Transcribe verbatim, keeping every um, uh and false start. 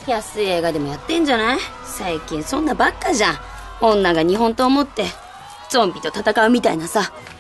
安い映画でもやってんじゃない？最近そんなばっかじゃん。女が日本刀を持ってゾンビと戦うみたいなさ。